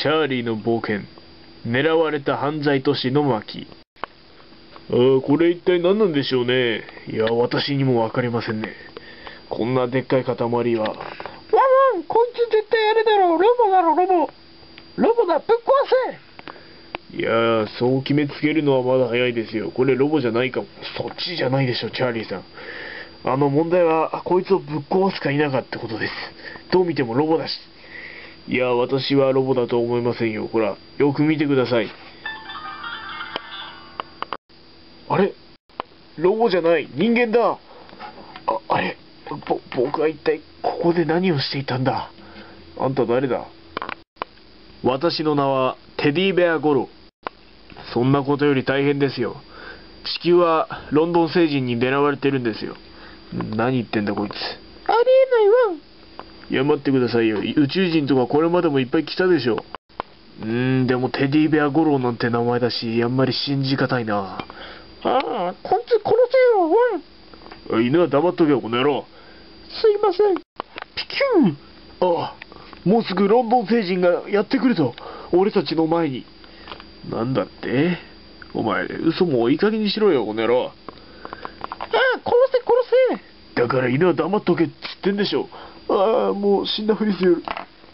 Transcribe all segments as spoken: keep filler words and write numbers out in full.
チャーリーの冒険。狙われた犯罪都市の巻。ああ、これ一体何なんでしょうね。いや、私にもわかりませんね。こんなでっかい塊は。ワンワン、こいつ絶対あれだろ、ロボだろ、ロボ。ロボだ、ぶっ壊せ。いやー、そう決めつけるのはまだ早いですよ。これロボじゃないかも。そっちじゃないでしょ、チャーリーさん。あの問題は、こいつをぶっ壊すか否かってことです。どう見てもロボだし。いや、私はロボだと思いませんよ。ほら、よく見てください。あれ？ロボじゃない、人間だ。あ、あれ？ぼ、僕は一体ここで何をしていたんだ？あんた誰だ？私の名はテディベア・ゴロ。そんなことより大変ですよ。地球はロンドン星人に狙われてるんですよ。何言ってんだこいつ。 ありえないわん。 いや、待ってくださいよ。宇宙人とかこれまでもいっぱい来たでしょ。うーん、でもテディベア・ゴローなんて名前だし、あんまり信じがたいな。 ああ、こいつ殺せよ、ワン。 犬は黙っとけよ、この野郎。 すいません。ピキュー。ああ、もうすぐロンドン星人がやってくると。俺たちの前に。なんだって？お前、嘘もいい加減にしろよ、この野郎。 ああ、殺せ、殺せ。だから犬は黙っとけっつってんでしょ。ああ、もう死んだふりする。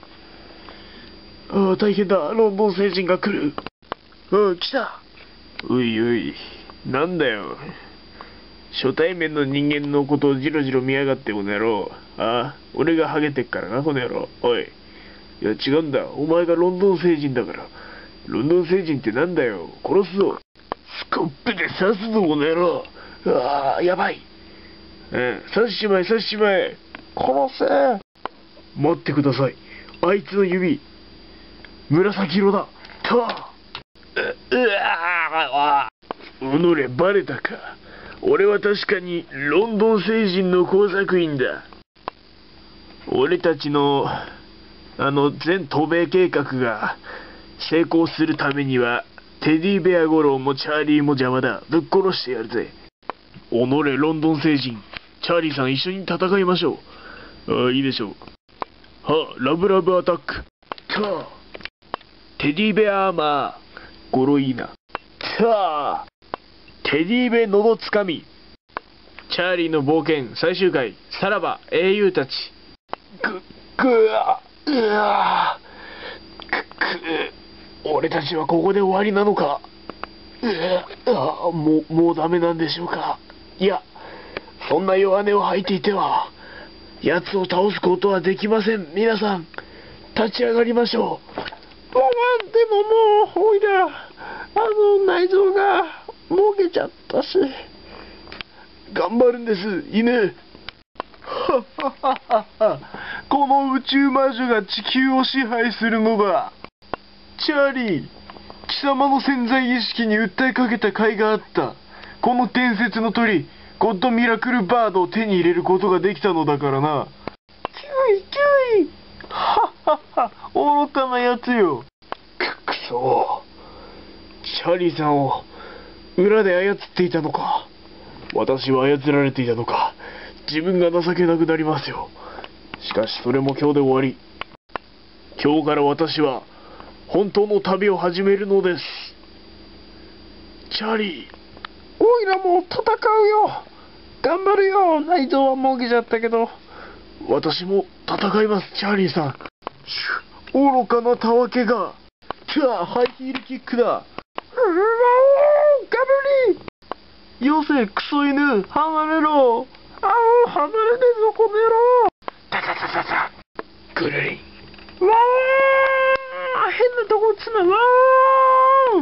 ああ、大変だ。ロンドン星人が来る。ああ、来た。ういうい。なんだよ。初対面の人間のことをじろじろ見やがって、この野郎。ああ、俺がハゲてっからな、この野郎。おい。いや、違うんだ。お前がロンドン星人だから。ロンドン星人ってなんだよ。殺すぞ。スコップで刺すぞ、この野郎。ああ、やばい。うん、刺しちまえ、刺しちまえ。 殺せ。 待ってください。あいつの指。紫色だ。とう。う、うわぁ。おのれ、バレたか。俺は確かにロンドン星人の工作員だ。俺たちの、あの、全渡米計画が成功するためには、テディベアゴローもチャーリーも邪魔だ。ぶっ殺してやるぜ。おのれ、ロンドン星人。チャーリーさん、一緒に戦いましょう。ああ、いいでしょう。はあ、ラブラブアタック。とう。テディベアアーマー。ゴロいいな。さあ、テディベのどつかみ。チャーリーの冒険最終回。さらば英雄たち。ぐ、ぐわ、うわ、く、く、俺たちはここで終わりなのか。うわ、もう、もうダメなんでしょうか。いや、そんな弱音を吐いていては、奴を倒すことはできません。皆さん、立ち上がりましょう。 ワンワン、でももう、おいら、あの内臓がもげちゃったし。 頑張るんです、犬。ははははは。この宇宙魔女が地球を支配するのだ。チャーリー、貴様の潜在意識に訴えかけた甲斐があった。この伝説の鳥、ゴッドミラクルバードを手に入れることができたのだからな。 キュイキュイ。 はっはっは、愚かなやつよ。く、くそー。チャーリーさんを裏で操っていたのか。私は操られていたのか。自分が情けなくなりますよ。しかしそれも今日で終わり。今日から私は本当の旅を始めるのです。チャーリー。 おいらもう戦うよ。頑張るよ。内臓はもげちゃったけど。 私も戦います、チャーリーさん。愚かなたわけが。じゃあ、ハイヒールキックだ。うわお、ガブリよせ、クソ犬、離れろ。 ああ、離れねえぞ、この野郎。 タタタタタ。ぐるりん。 わあ、変なとこ打つな。わあ。チャーリー、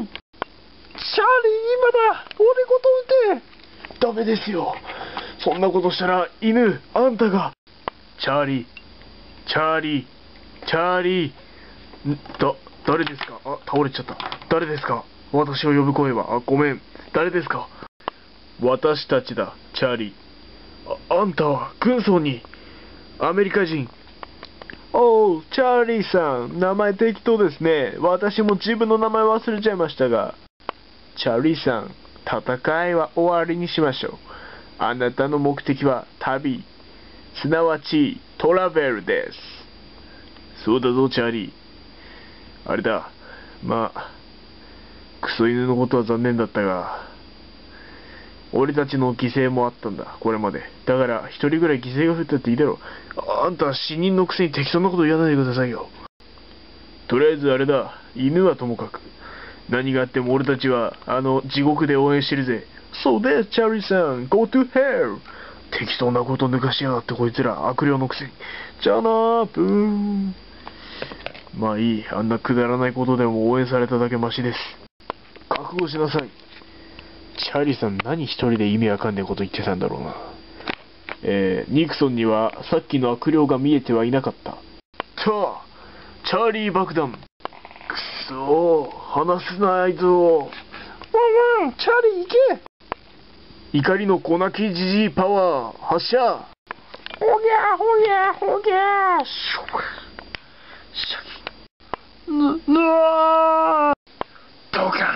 今だ。俺ごと撃て。 ダメですよ。そんなことしたら、犬、あんたが。チャーリー、チャーリー、チャーリー。んだ、誰ですか？あ、倒れちゃった。誰ですか？私を呼ぶ声は。あ、ごめん。誰ですか？私たちだ、チャーリー。あ、あんたは軍曹にアメリカ人。おう、チャーリーさん、名前適当ですね。私も自分の名前忘れちゃいましたが。チャーリーさん、戦いは終わりにしましょう。あなたの目的は旅、すなわちトラベルです。そうだぞ、チャーリー。 あれだ。まあ、クソ犬のことは残念だったが、俺たちの犠牲もあったんだ、これまで。だから、一人ぐらい犠牲が降ったっていいだろう。あんたは死人のくせに適当なこと言わないでくださいよ。とりあえずあれだ、犬はともかく。何があっても俺たちは、あの、地獄で応援してるぜ。そうです、チャーリーさん。Go to hell! 適当なこと抜かしやがってこいつら、悪霊のくせに。じゃあなー、ブーン。まあいい、あんなくだらないことでも応援されただけマシです。覚悟しなさい。チャーリーさん、何一人で意味わかんねえこと言ってたんだろうな。えー、ニクソンにはさっきの悪霊が見えてはいなかった。チャーチャーリー爆弾。くそー、離すなあいつを。ワンワン、チャーリー行け。怒りの粉木じじいパワー、発射。ほぎゃほぎゃほぎゃシュワシャキぬ、ぬわードカー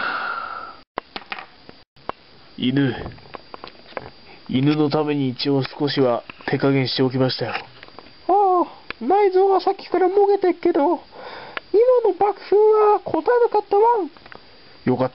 ン。犬。犬のために一応少しは手加減しておきましたよ。ああ、内臓はさっきからもげてっけど、今の爆風は答えなかったわん。よかった。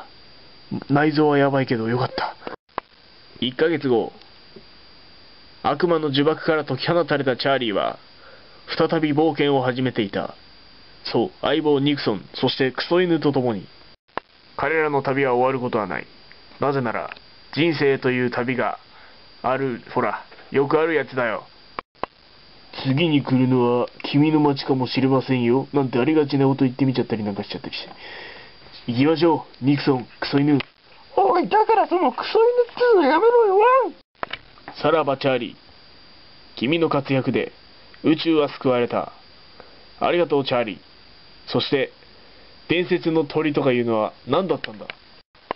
内臓はやばいけどよかった。いっかげつご、悪魔の呪縛から解き放たれたチャーリーは、再び冒険を始めていた。そう、相棒ニクソン、そしてクソ犬と共に。彼らの旅は終わることはない。なぜなら、人生という旅がある、ほら、よくあるやつだよ。次に来るのは君の町かもしれませんよ。なんてありがちなこと言ってみちゃったりなんかしちゃったりして。行きましょう、ニクソン、クソ犬。おい、だからそのクソ犬ってのやめろよ、ワン。さらばチャーリー。君の活躍で宇宙は救われた。ありがとう、チャーリー。そして、伝説の鳥とかいうのは何だったんだ。クル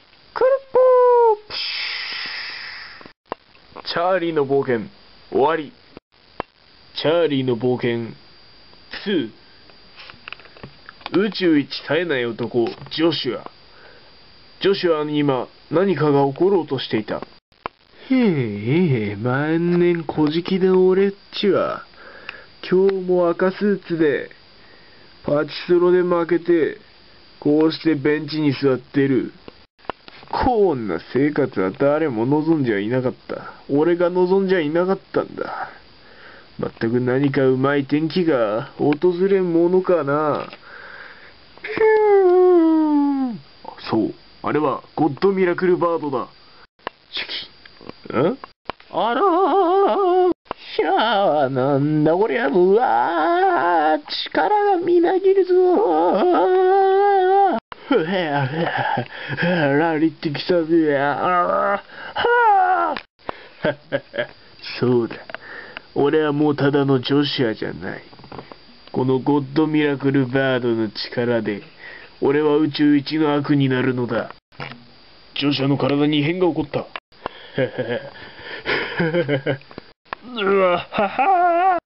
ッポー。チャーリーの冒険、終わり。チャーリーの冒険、ツー。宇宙一絶えない男、ジョシュア。ジョシュアに今、何かが起ころうとしていた。へえ、万年小じきの俺っちは、今日も赤スーツで、パチスロで負けて、こうしてベンチに座ってる。こんな生活は誰も望んじゃいなかった。俺が望んじゃいなかったんだ。まったく何かうまい天気が訪れんものかな。ピューン。そう、あれはゴッドミラクルバードだ。チキ。んあらー。ひゃー、なんだこりゃ、うわー、力がみなぎるぞー。ふへーふへー、ラリってきたぜ。あはー。そうだ。俺はもうただのジョシュアじゃない。このゴッドミラクルバードの力で、俺は宇宙一の悪になるのだ。ジョシュアの体に異変が起こった。うわはは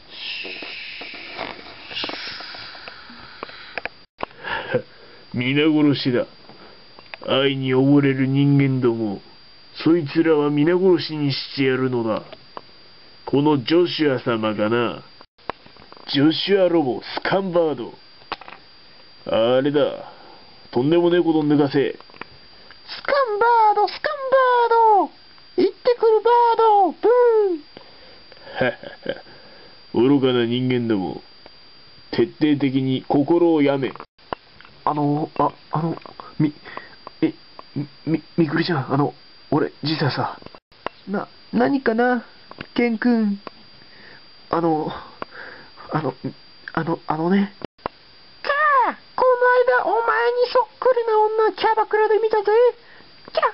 皆殺しだ。愛に溺れる人間ども、そいつらは皆殺しにしてやるのだ。このジョシュア様がな。ジョシュアロボ、スカンバード。あれだ。とんでもねえこと抜かせ。スカンバード、スカンバード。行ってくるバード。ブーン。ははは。愚かな人間ども。徹底的に心をやめ。あの、あ、あの、み、え、み、みくりちゃん、あの、俺、実はさ。な、何かなケン君。あの、あの、あの、あのね。かあ、この間お前にそっくりな女キャバクラで見たぜ。キャッ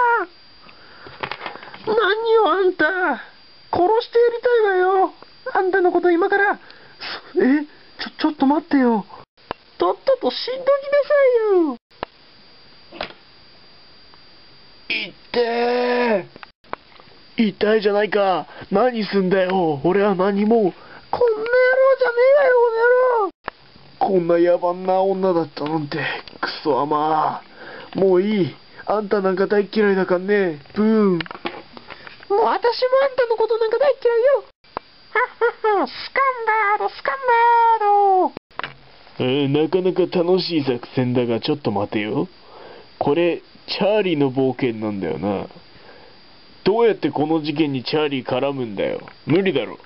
ハー。何よあんた。殺してやりたいわよ。あんたのこと今から。え、ちょ、ちょっと待ってよ。とっとと死んどきなさいよ。いってー。痛いじゃないか。何すんだよ。俺は何も。こんな野郎じゃねえよ、この野郎。こんな野蛮な女だったなんて。クソ甘。もういい。あんたなんか大嫌いだかんね。ブーン。もう私もあんたのことなんか大嫌いよ。はっはっは。スカンバード、スカンバード。 えー、なかなか楽しい作戦だが、ちょっと待てよ。これ、チャーリーの冒険なんだよな。どうやってこの事件にチャーリー絡むんだよ。無理だろ。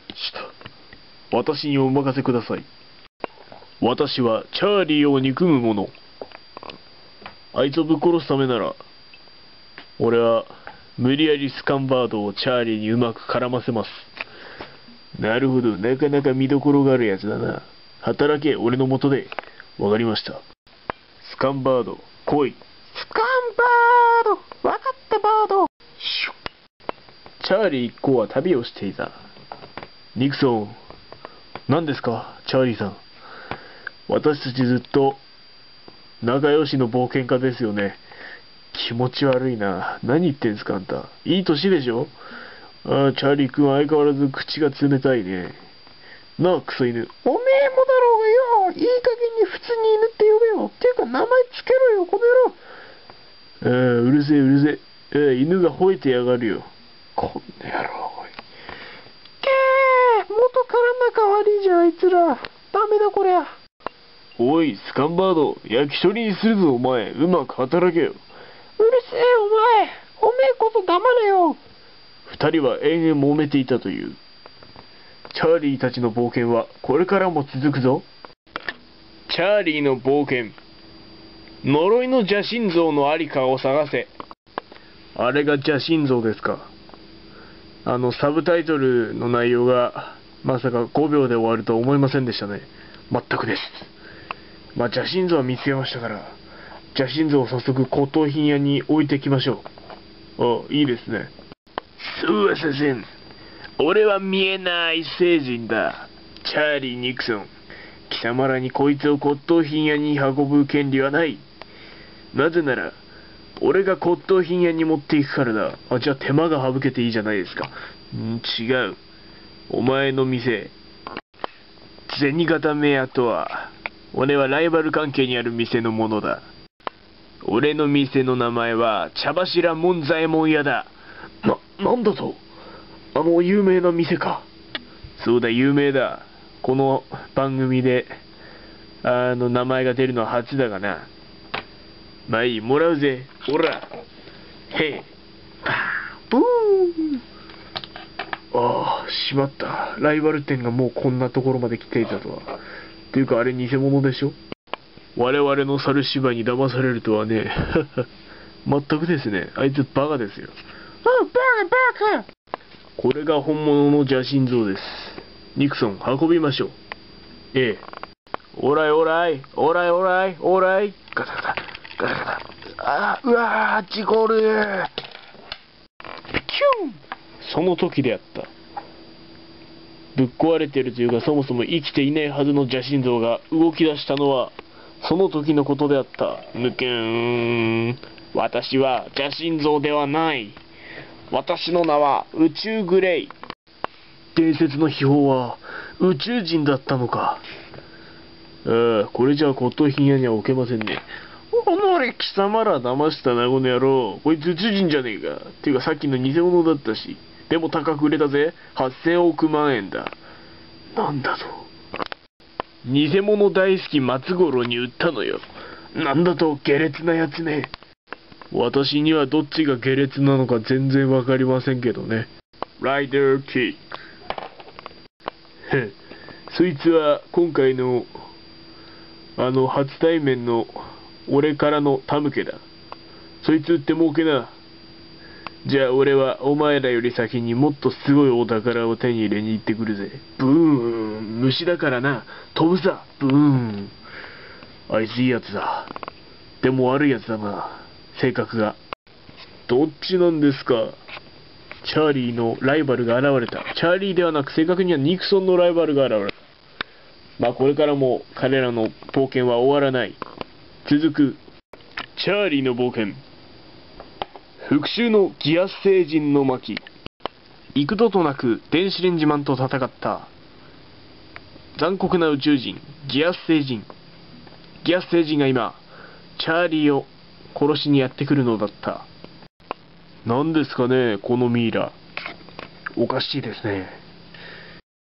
私にお任せください。私はチャーリーを憎む者。あいつをぶっ殺すためなら、俺は無理やりスカンバードをチャーリーにうまく絡ませます。なるほど、なかなか見どころがあるやつだな。働け、俺の元で。わかりました。スカンバード、来い。 スカンバード、わかったバード。 チャーリー一行は旅をしていた。ニクソン、何ですか、チャーリーさん。私たちずっと仲良しの冒険家ですよね。気持ち悪いな。何言ってんすか、あんた。いい年でしょ。ああ、チャーリー君は相変わらず口が冷たいね。なあ、クソ犬。 おめえもだろうがよ。いい加減に普通に犬って呼べよ。っていうか名前つけろよ、この野郎。 ああ、うるせえ、うるせえ。ああ、犬が吠えてやがるよ。 こんな野郎。けー、元から仲悪いじゃん、あいつら。ダメだこりゃ。 おい、スカンバード、焼き鳥にするぞ、お前。うまく働けよ。 うるせえ、お前。おめえこそ黙れよ。 二人は延々揉めていたという。チャーリーたちの冒険はこれからも続くぞ。チャーリーの冒険。呪いの邪神像のありかを探せ。あれが邪神像ですか。あのサブタイトルの内容がまさかごびょうで終わるとは思いませんでしたね。全くです。まあ邪神像は見つけましたから、邪神像を早速骨董品屋に置いてきましょう。あ、いいですね。そうはさせん。俺は見えない聖人だ。チャーリー・ニクソン。貴様らにこいつを骨董品屋に運ぶ権利はない。なぜなら、俺が骨董品屋に持っていくからだ。あ、じゃあ手間が省けていいじゃないですか。ん違う。お前の店。銭形目屋とは、俺はライバル関係にある店のものだ。俺の店の名前は茶柱門左衛門屋だ。な、なんだと？あの有名な店か。そうだ、有名だ。この番組で、あの名前が出るのは初だがな。まあいい、もらうぜ。ほら。へい。ブーン。ああ、しまった。ライバル店がもうこんなところまで来ていたとは。っていうかあれ偽物でしょ？我々の猿芝居に騙されるとはね。全くですね。あいつバカですよ。 あ、バカバカ。 これが本物の邪神像です。ニクソン、運びましょう。ええ。オーライオーライ、オーライオーライ、オーライ。ガタガタ、ガタガタ。ああ、うわー、事故る。キュン。その時であった。ぶっ壊れているというか、そもそも生きていないはずの邪神像が動き出したのは、その時のことであった。むけーん。私は邪神像ではない。私の名は宇宙グレイ。伝説の秘宝は宇宙人だったのか。ああ、これじゃあ骨董品屋には置けませんね。おのれ、貴様ら騙したな、この野郎。こいつ宇宙人じゃねえか。っていうかさっきの偽物だったし。でも高く売れたぜ。はっせんおくまんえんだ。なんだと。偽物大好き松五郎に売ったのよ。なんだと、下劣なやつね。私にはどっちが下劣なのか全然わかりませんけどね。ライダーキック。そいつは今回のあの初対面の俺からの手向けだ。そいつ売って儲けな。じゃあ俺はお前らより先にもっとすごいお宝を手に入れに行ってくるぜ。ブーン。虫だからな。飛ぶさ。ブーン。あいついいやつだ。でも悪いやつだな。性格が。どっちなんですか？チャーリーのライバルが現れた。チャーリーではなく正確にはニクソンのライバルが現れた。まあこれからも彼らの冒険は終わらない。続く。チャーリーの冒険。復讐のギアス星人の巻。幾度となく電子レンジマンと戦った残酷な宇宙人ギアス星人。ギアス星人が今チャーリーを殺しにやってくるのだった。何ですかね、このミイラ。おかしいですね。